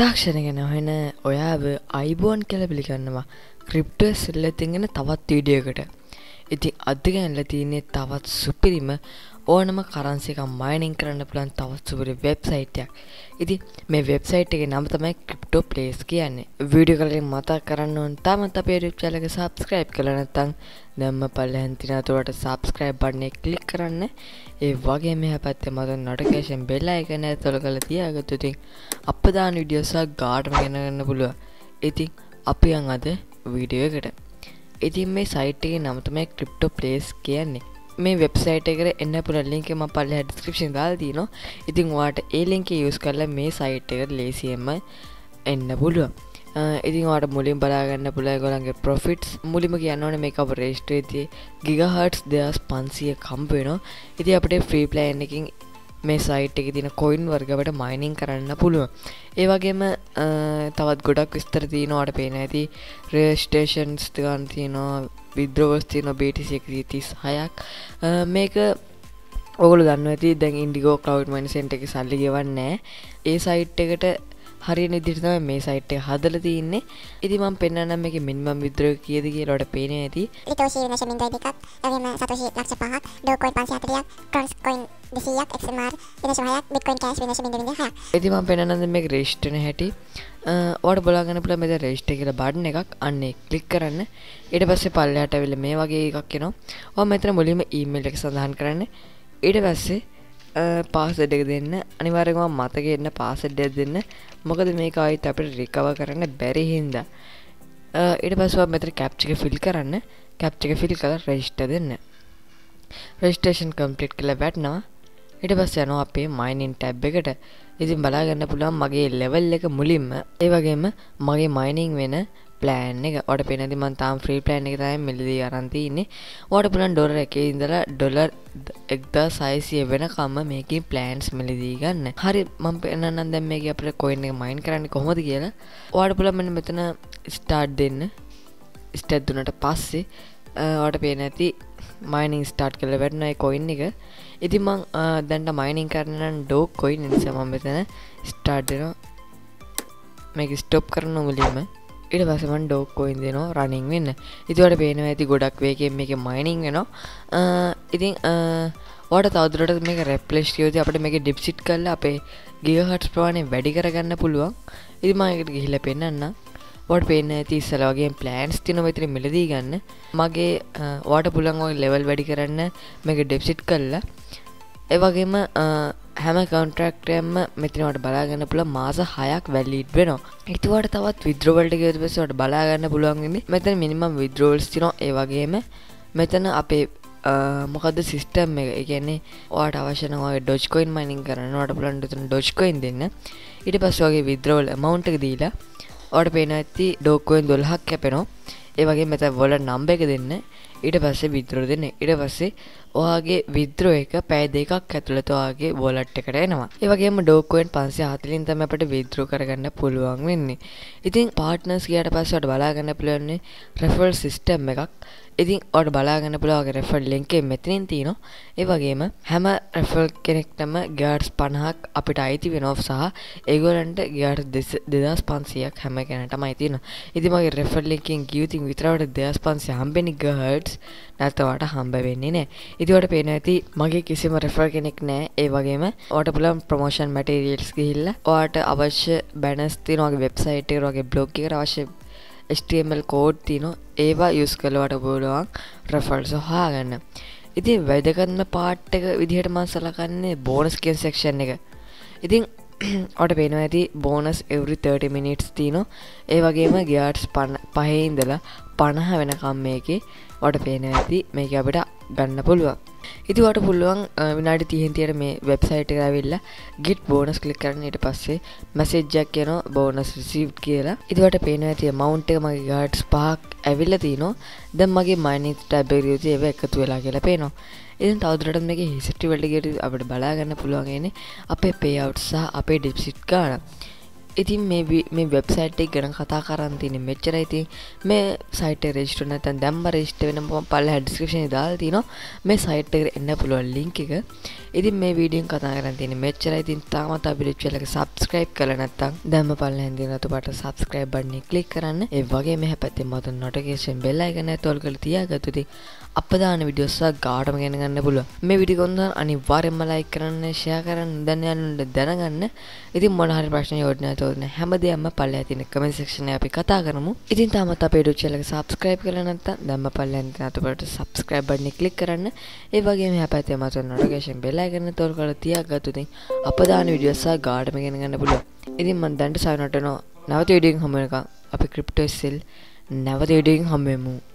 තාක්ෂණ ගැන හොයන ඔයාව අයිබෝන් කියලා පිළිගන්නවා ක්‍රිප්ටෝ සෙල්ලතින් ගැන තවත් වීඩියෝකට. ඉතින් අද ගැනලා තියෙන්නේ තවත් සුපිරිම ඕනම කරන්සි එකක් මයිනින් කරන්න පුළුවන් තවත් සුපිරි වෙබ්සයිට් එකක්. ඉතින් මේ වෙබ්සයිට් එකේ නම තමයි ක්‍රිප්ටෝ ප්ලේස් කියන්නේ. වීඩියෝ එකකින් මතක් කරන්න ඕන තාමත් අපේ YouTube channel එක subscribe කරලා නැත්නම් දැම්ම පල්ලෙන් තියෙන අතට subscribe button එක click කරන්න. ඒ වගේම මෙහා පැත්තේ මත notification bell icon එක තොල කරලා තියාගත්තොත් ඉතින් අප දාන වීඩියෝස් ගාඩම ගෙනගන්න පුළුවන්. ඉතින් අපි යන් අද වීඩියෝ එකට. ඉතින් මේ සයිට් එකේ නම තමයි ක්‍රිප්ටෝ ප්ලේස් කියන්නේ. මේ වෙබ්සයිට් එකට එන්න පුළුවන් link එක මම පල්ලෙහා description දාලා තියෙනවා. ඉතින් ඔයාලට ඒ link එක use කරලා මේ site එකට ලේසියෙන්ම එන්න පුළුවන්. ඉතින් ඔයාලට මුලින් බලා ගන්න පුළුවන් ඒගොල්ලන්ගේ profits මුලින්ම කියන්න ඕනේ මේක අප register වෙද්දී gigahertz 2500ක් හම්බ වෙනවා. ඉතින් අපිට free plan එකකින් මේ site එකේ තියෙන coin වර්ග අපිට mining කරන්න පුළුවන්. ඒ වගේම තවත් ගොඩක් විස්තර තියෙනවා ඔයාලට පේන ඇති registrations ගන්න තියෙනවා withdrawals තියෙනවා BTC 136ක්. මේක ඔයගොල්ලෝ දන්නවා ඇති දැන් Indigo Cloud Mine Center එකේ සල්ලි ගෙවන්නේ නැහැ. ඒ site එකට හරියන විදිහට තමයි මේ site එක හදලා තියෙන්නේ. ඉතින් මම පෙන්නන්නම් මේකේ minimum withdrawal කීයද කියලා ඔයාලට පේන්නේ ඇති. Litoshi වෙනශ 0.2ක්, එවැගේම Satoshi ලක්ෂ 5ක්, Dogecoin 540ක්, Tron coin 200ක්, XMR වෙනශ 6ක්, Bitcoin Cash වෙනශ 0.6ක්. ඉතින් මම පෙන්නන්නම් මේක register වෙන හැටි. ඔයාලට බලා ගන්න පුළුවන් මෙතන register කියලා බටන් එකක් අන්න ඒක ක්ලික් කරන්න. ඊට පස්සේ පල්ලෙහාට ඇවිල්ලා මේ වගේ එකක් එනවා. ඔයා මෙතන මුලින්ම email එක සඳහන් කරන්න. ඊට පස්සේ පාස්වර්ඩ් එක දෙන්න. අනිවාර්යයෙන්ම මතකෙ ඉන්න පාස්වර්ඩ් එක දෙන්න. මොකද මේක ආයෙත් අපිට රිකවර් කරන්න බැරි හින්දා. ඊට පස්සේ ඔයා මෙතන captcha එක fill කරන්න. captcha එක fill කරලා register දෙන්න. registration complete කියලා වැටෙනවා. ඊට පස්සේ යනවා අපේ mining tab එකට. ඉතින් බලා ගන්න පුළුවන් මගේ level එක මුලින්ම ඒ වගේම මගේ mining වෙන plan එක. ඔයාලට පේනදී මම තාම free plan එක තමයි මෙලදී අරන් තින්නේ. ඔයාලට පුළුවන් ඩොලර් එකේ ඉඳලා ඩොලර් 1600 වෙනකම්ම මේකේ plans මෙලදී ගන්න. හරි මම පෙන්නන්නම් දැන් මේකේ අපිට coin එක mine කරන්නේ කොහොමද කියලා. ඔයාලට පුළුවන් මෙන්න මෙතන start දෙන්න. start දුන්නට පස්සේ ඔයාලට පේන ඇති mining start කරලා වැටෙනවා ඒ coin එක. ඉතින් මම දැන්ට mining කරන්න නම් Dogecoin නිසා මම මෙතන start දෙනවා. මේක stop කරනවා මුලින්ම. ඊට පස්සේ මම Dogecoin දෙනවා running වෙන්න. ඉතින් ඔයාලට පේනවා ඇති ගොඩක් වේගයෙන් මේකේ mining වෙනවා. ඉතින් ඔයාලට තවදුරටත් මේක replace කියෝදී අපිට මේකේ deposit කරලා අපේ gigahertz ප්‍රමාණය වැඩි කරගන්න පුළුවන්. ඉතින් මම ඒකට ගිහිල්ලා පෙන්නන්නම්. ඔයාලට පේන්නේ ඇති ඉස්සලා වගේ plans තියෙනවා මෙතන මෙලදී ගන්න. මගේ ඔයාලට පුළුවන් ඔය level වැඩි කරන්න මේක deposit කරලා ඒ වගේම හැම contract එකක්ම මෙතන ඔයාලට බලා ගන්න පුළුවන් මාස 6ක් valid වෙනවා. ඊට වඩා තවත් withdrawal එක ගියොත් පස්සේ ඔයාලට බලා ගන්න පුළුවන් වෙන්නේ මෙතන minimum withdrawals තියෙනවා. ඒ වගේම මෙතන අපේ මොකද්ද system එක. ඒ කියන්නේ ඔයාලට අවශ්‍ය නම් ඔය Dogecoin mining කරන්න ඔයාලට පුළුවන් මෙතන Dogecoin දෙන්න. ඊට පස්සේ ඔයගේ withdrawal amount එක දීලා ඔයාලට පේනවා ඇති Dogecoin 12ක් කැපෙනවා. ඒ වගේම මෙතන wallet number එක දෙන්න. ඊට පස්සේ withdraw දෙන්න. ඊට පස්සේ ඔයාගේ withdraw එක පැය දෙකක් ඇතුළත ඔයාගේ wallet එකට එනවා. ඒ වගේම Dogecoin 540න් තමයි අපිට withdraw කරගන්න පුළුවන් වෙන්නේ. ඉතින් partners ගියාට පස්සේ ඔයාලට බලා ගන්න පුළුවන් referral system එකක්. ඉතින් ඔයාලට බලා ගන්න පුළුවන් ඔයාගේ referral link එක මෙතනින් තියෙනවා. ඒ වගේම හැම referral කෙනෙක්ටම gigahertz 50ක් අපිට අයිති වෙනවා සහ ඒගොල්ලන්ට gigahertz 2500ක් හැම කෙනාටමයි තියෙනවා. ඉතින් මගේ referral link එකෙන් ගියොත් විතරවට 2500 හම්බෙන්නේ gigahertz නැත්නම් ඔයාලට හම්බ වෙන්නේ නැහැ. ඉතින් ඔයාලට පේනවා ඇති මගේ කිසිම referral කෙනෙක් නැහැ. ඒ වගේම ඔයාලට පුළුවන් promotion materials ගිහිල්ලා ඔයාලට අවශ්‍ය banners තියෙනවා ඔයාගේ website එකට ඔයාගේ blog එකට අවශ්‍ය HTML code තියෙනවා. ඒවා use කරලා ඔයාලට පුළුවන් referrals හොයාගන්න. ඉතින් වැදගත්ම part එක විදිහට මම සලකන්නේ bonus කියන section එක. ඉතින් ඔයාලට පේනවා ඇති bonus every 30 minutes තියෙනවා. ඒ වගේම gigahertz 5 ඉඳලා 50 වෙනකම් මේකේ ඔයාලට පේනවා ඇති මේක අපිට ගන්න පුළුවන්. ඉතින් ඔයාලට පුළුවන් විනාඩි 30න් තියර මේ වෙබ්සයිට් එකට ඇවිල්ලා get bonus click කරන්න. ඊට පස්සේ message එකක් එනවා bonus received කියලා. ඉතින් ඔයාලට පේනවා ඇති amount එක මගේ gigahertz 5ක් ඇවිල්ලා තිනවා. දැන් මගේ mining tab එකේ තියෙන ඒවා එකතු වෙලා කියලා පේනවා. ඉතින් තවදුරටත් මේකේ history වලට ගියොත් අපිට බලා ගන්න පුළුවන් ඉන්නේ අපේ payout සහ අපේ deposit ගන්න. ඉතින් මේ වෙබ්සයිට් එක ගැන කතා කරන් තියෙන්නේ මෙච්චරයි. ඉතින් මේ සයිට් එක රෙජිස්ටර් නැත්නම් දැම්ම රෙජිස්ටර් වෙන මම පල්ලෙහා ඩිස්ක්‍රිප්ෂන් එකේ දාලා තිනවා මේ සයිට් එකට එන්න පුළුවන් ලින්ක් එක. ඉතින් මේ වීඩියෝෙන් කතා කරන් තියෙන්නේ මෙච්චරයි. ඉතින් තාමත් අපේ channel එක subscribe කරලා නැත්නම් දැම්ම පල්ලෙහෙන් තියෙන රතු පාට subscribe button එක click කරන්න. ඒ වගේම මෙහා පැත්තේ මත notification bell icon එක තෝල් කරලා තියාගත්තොත් ඉතින් අප දාන වීඩියෝස් ගාඩම ගෙන ගන්න පුළුවන්. මේ වීඩියෝ කොන්දන් අනිවාර්යෙන්ම like කරන්න, share කරන්න, දැනගන්න දැනගන්න. ඉතින් මොන හරි ප්‍රශ්න යොදන්න නැතොත් හැමදේම පල්ලෙහා තියෙන comment section එකේ අපි කතා කරමු. ඉතින් තාමත් අපේ YouTube channel එක subscribe කරලා නැත්නම් දැම්ම පල්ලෙහාන් තියෙන අතපොට subscribe button එක click කරන්න. ඒ වගේම එහා පැත්තේ මත notification bell icon එක තෝල් කරලා තියාගත්තොත් ඉතින් අප දාන වීඩියෝස් ගාඩම ගෙන ගන්න පුළුවන්. ඉතින් මම දැන්ට sign out වෙනවා. නැවත වීඩියෝ එකකින් හමු වෙනකම් අපි crypto sell නැවත වීඩියෝ එකකින් හමු වෙමු.